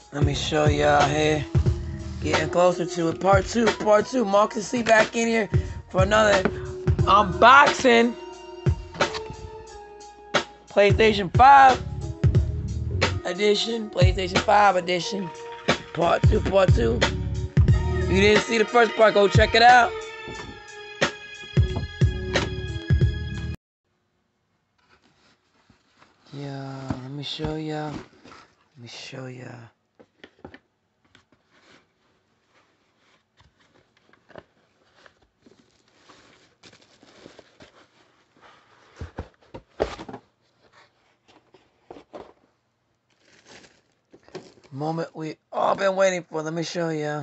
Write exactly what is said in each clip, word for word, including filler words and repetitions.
Let me show y'all here. Getting closer to it. Part two. Part two. Marcus C back in here for another unboxing. PlayStation five edition. PlayStation five edition. Part two. Part two. If you didn't see the first part, go check it out. Yeah, let me show y'all. Let me show y'all. Moment we all been waiting for. Let me show y'all.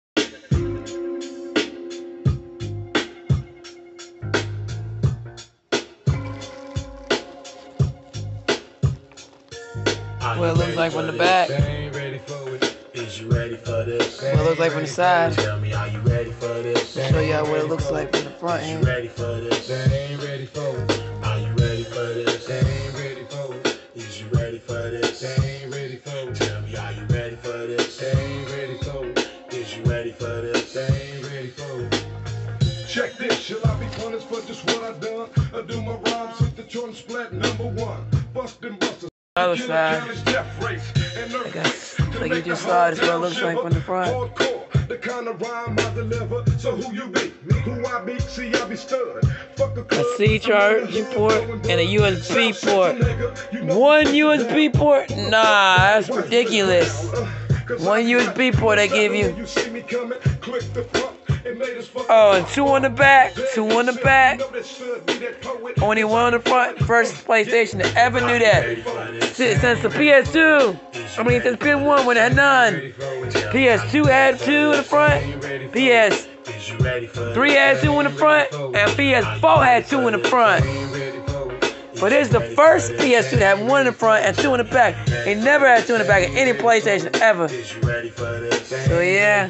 What it looks like from the back. Is you ready for this? What it looks like from the side. Tell me, are you ready for this? Show y'all what it looks like from the front end. Is you ready for this? They ain't ready for it. Are you ready for this? They ain't ready for it. Is you ready for this? They ain't ready for it. Tell me, are you ready for this? They ain't ready for it. Is you ready for this? They ain't ready for it. Check this, shall I be punished for just what I done? I do my rhymes, hit the Jordan splat number one. Bustin' busters. Other side. I guess like you just saw this, what it looks like from the front. The kind of rhyme I deliver. So who you be? Who I be? See, I be stud. A C charging port and a U S B port. One U S B port? Nah, that's ridiculous. One U S B port they give you. Oh, and two on the back, two on the back. Only one on the front. First PlayStation that ever knew that. Since the P S two, I mean, since P S one when it had none. P S two had two in the front. P S three had two in the front, and P S four had two in the front. But this is the first P S two that had one in the front and two in the back. They never had two in the back of any PlayStation ever. So yeah.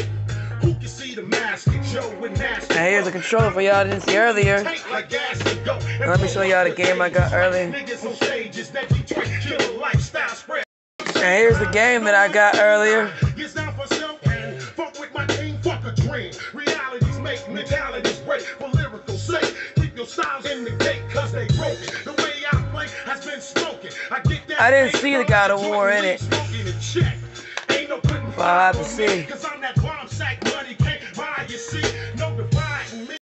Now here's a controller for y'all didn't see earlier. Now let me show y'all the game I got earlier. And here's the game that I got earlier. I didn't see the God of War in it. But I'll have to see.